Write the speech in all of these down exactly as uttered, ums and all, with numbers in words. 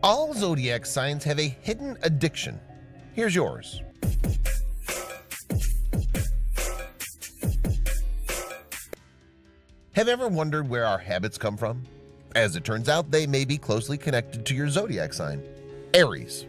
All zodiac signs have a hidden addiction. Here's yours. Have you ever wondered where our habits come from? As it turns out, they may be closely connected to your zodiac sign. Aries.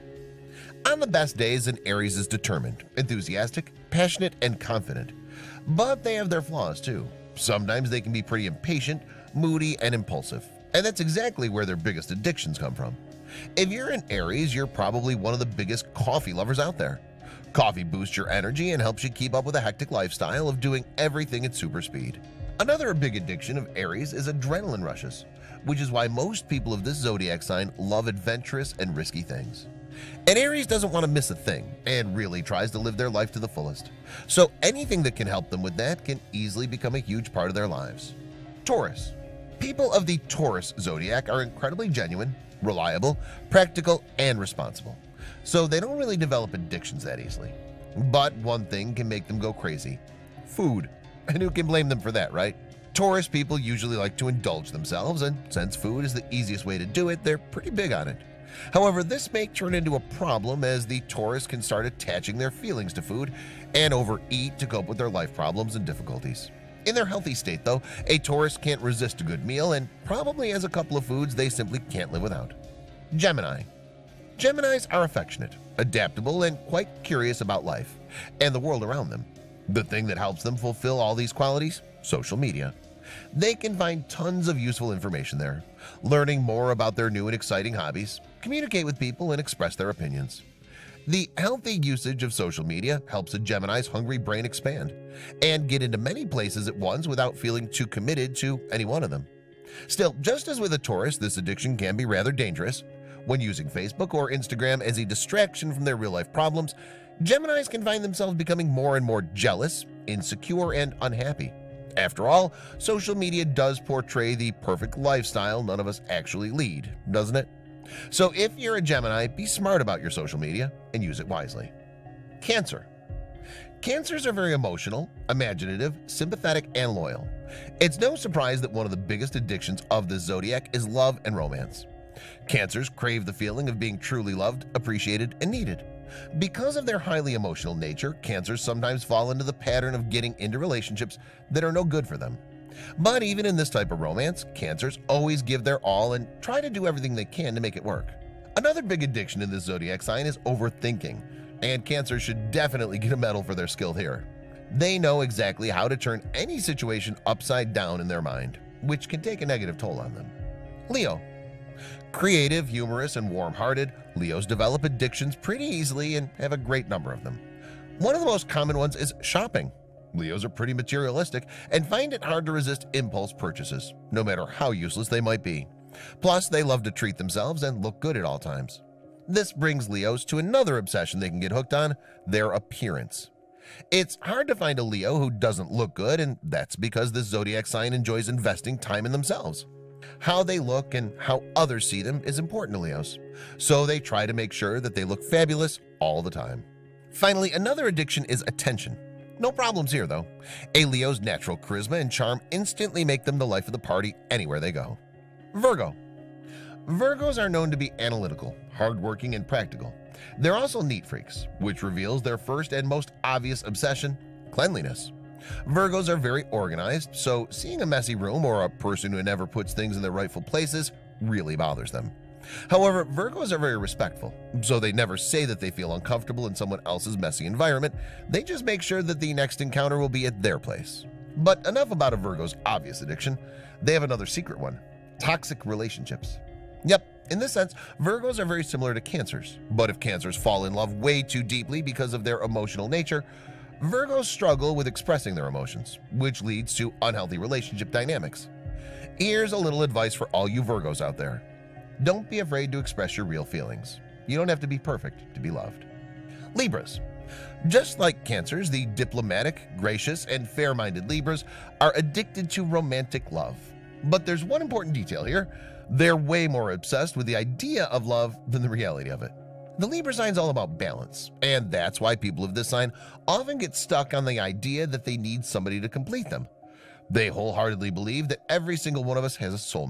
On the best days, an Aries is determined, enthusiastic, passionate, and confident. But they have their flaws too. Sometimes they can be pretty impatient, moody, and impulsive. And that's exactly where their biggest addictions come from. If you're an Aries, you're probably one of the biggest coffee lovers out there. Coffee boosts your energy and helps you keep up with a hectic lifestyle of doing everything at super speed. Another big addiction of Aries is adrenaline rushes, which is why most people of this zodiac sign love adventurous and risky things. And Aries doesn't want to miss a thing and really tries to live their life to the fullest. So anything that can help them with that can easily become a huge part of their lives. Taurus. People of the Taurus zodiac are incredibly genuine, reliable, practical, and responsible. So they don't really develop addictions that easily. But one thing can make them go crazy: food. And who can blame them for that, right? Taurus people usually like to indulge themselves, and since food is the easiest way to do it, they're pretty big on it. However, this may turn into a problem as the Taurus can start attaching their feelings to food and overeat to cope with their life problems and difficulties. In their healthy state, though, a Taurus can't resist a good meal and probably has a couple of foods they simply can't live without. Gemini. Geminis are affectionate, adaptable, and quite curious about life and the world around them. The thing that helps them fulfill all these qualities? Social media. They can find tons of useful information there, learning more about their new and exciting hobbies, communicate with people, and express their opinions. The healthy usage of social media helps a Gemini's hungry brain expand and get into many places at once without feeling too committed to any one of them. Still, just as with a Taurus, this addiction can be rather dangerous. When using Facebook or Instagram as a distraction from their real-life problems, Geminis can find themselves becoming more and more jealous, insecure, and unhappy. After all, social media does portray the perfect lifestyle none of us actually lead, doesn't it? So if you're a Gemini, be smart about your social media and use it wisely. Cancer. Cancers are very emotional, imaginative, sympathetic, and loyal. It's no surprise that one of the biggest addictions of the zodiac is love and romance. Cancers crave the feeling of being truly loved, appreciated, and needed. Because of their highly emotional nature, Cancers sometimes fall into the pattern of getting into relationships that are no good for them. But even in this type of romance, Cancers always give their all and try to do everything they can to make it work. Another big addiction in this zodiac sign is overthinking, and Cancers should definitely get a medal for their skill here. They know exactly how to turn any situation upside down in their mind, which can take a negative toll on them. Leo. Creative, humorous, and warm-hearted, Leos develop addictions pretty easily and have a great number of them. One of the most common ones is shopping. Leos are pretty materialistic and find it hard to resist impulse purchases, no matter how useless they might be. Plus, they love to treat themselves and look good at all times. This brings Leos to another obsession they can get hooked on: their appearance. It's hard to find a Leo who doesn't look good, and that's because this zodiac sign enjoys investing time in themselves. How they look and how others see them is important to Leos, so they try to make sure that they look fabulous all the time. Finally, another addiction is attention. No problems here, though. A Leo's natural charisma and charm instantly make them the life of the party anywhere they go. Virgo. Virgos are known to be analytical, hardworking, and practical. They're also neat freaks, which reveals their first and most obvious obsession: cleanliness. Virgos are very organized, so seeing a messy room or a person who never puts things in their rightful places really bothers them. However, Virgos are very respectful, so they never say that they feel uncomfortable in someone else's messy environment. They just make sure that the next encounter will be at their place. But enough about a Virgo's obvious addiction. They have another secret one: toxic relationships. Yep, in this sense, Virgos are very similar to Cancers, but if Cancers fall in love way too deeply because of their emotional nature, Virgos struggle with expressing their emotions, which leads to unhealthy relationship dynamics. Here's a little advice for all you Virgos out there: don't be afraid to express your real feelings. You don't have to be perfect to be loved. Libras. Just like Cancers, the diplomatic, gracious, and fair-minded Libras are addicted to romantic love. But there's one important detail here: they're way more obsessed with the idea of love than the reality of it. The Libra sign's all about balance, and that's why people of this sign often get stuck on the idea that they need somebody to complete them. They wholeheartedly believe that every single one of us has a soulmate,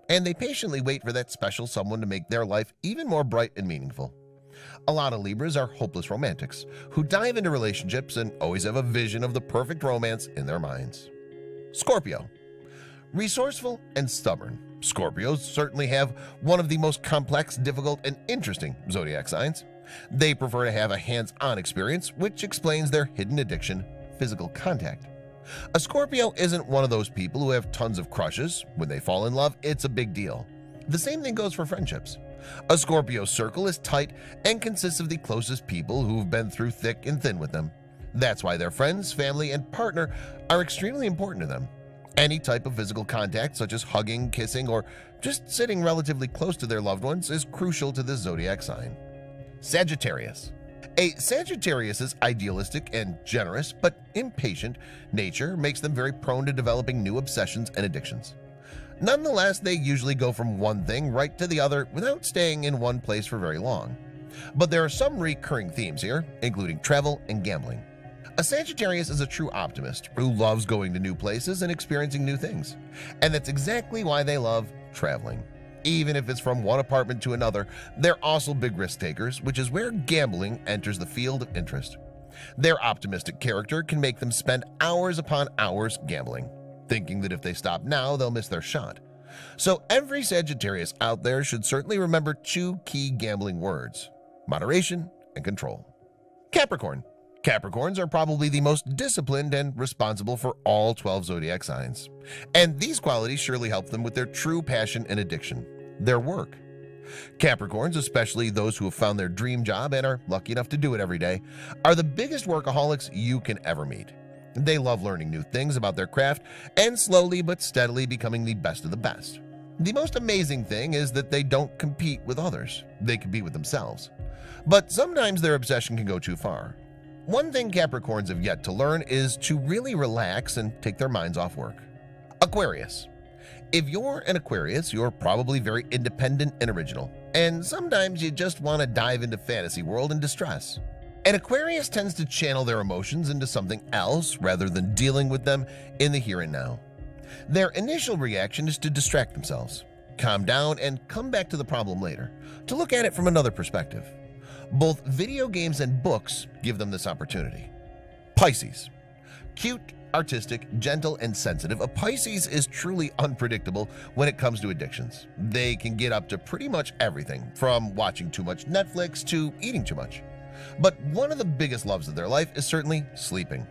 and they patiently wait for that special someone to make their life even more bright and meaningful. A lot of Libras are hopeless romantics who dive into relationships and always have a vision of the perfect romance in their minds. Scorpio. Resourceful and stubborn, Scorpios certainly have one of the most complex, difficult, and interesting zodiac signs. They prefer to have a hands-on experience, which explains their hidden addiction, physical contact. A Scorpio isn't one of those people who have tons of crushes. When they fall in love, it's a big deal. The same thing goes for friendships. A Scorpio circle is tight and consists of the closest people who've been through thick and thin with them. That's why their friends, family, and partner are extremely important to them. Any type of physical contact, such as hugging, kissing, or just sitting relatively close to their loved ones, is crucial to this zodiac sign. Sagittarius. A Sagittarius's idealistic and generous but impatient nature makes them very prone to developing new obsessions and addictions. Nonetheless, they usually go from one thing right to the other without staying in one place for very long. But there are some recurring themes here, including travel and gambling. A Sagittarius is a true optimist who loves going to new places and experiencing new things. And that's exactly why they love traveling. Even if it's from one apartment to another, they're also big risk takers, which is where gambling enters the field of interest. Their optimistic character can make them spend hours upon hours gambling, thinking that if they stop now, they'll miss their shot. So every Sagittarius out there should certainly remember two key gambling words: moderation and control. Capricorn. Capricorns are probably the most disciplined and responsible for all twelve zodiac signs. And these qualities surely help them with their true passion and addiction, their work. Capricorns, especially those who have found their dream job and are lucky enough to do it every day, are the biggest workaholics you can ever meet. They love learning new things about their craft and slowly but steadily becoming the best of the best. The most amazing thing is that they don't compete with others. They compete with themselves. But sometimes their obsession can go too far. One thing Capricorns have yet to learn is to really relax and take their minds off work. Aquarius. If you're an Aquarius, you're probably very independent and original, and sometimes you just want to dive into fantasy world and distress. An Aquarius tends to channel their emotions into something else rather than dealing with them in the here and now. Their initial reaction is to distract themselves, calm down, and come back to the problem later, to look at it from another perspective. Both video games and books give them this opportunity. Pisces. Cute, artistic, gentle, and sensitive, a Pisces is truly unpredictable when it comes to addictions. They can get up to pretty much everything, from watching too much Netflix to eating too much. But one of the biggest loves of their life is certainly sleeping.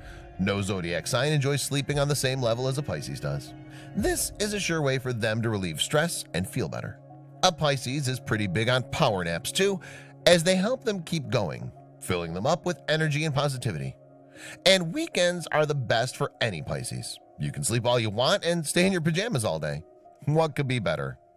No zodiac sign enjoys sleeping on the same level as a Pisces does. This is a sure way for them to relieve stress and feel better. A Pisces is pretty big on power naps too, as they help them keep going, filling them up with energy and positivity. And weekends are the best for any Pisces. You can sleep all you want and stay in your pajamas all day. What could be better?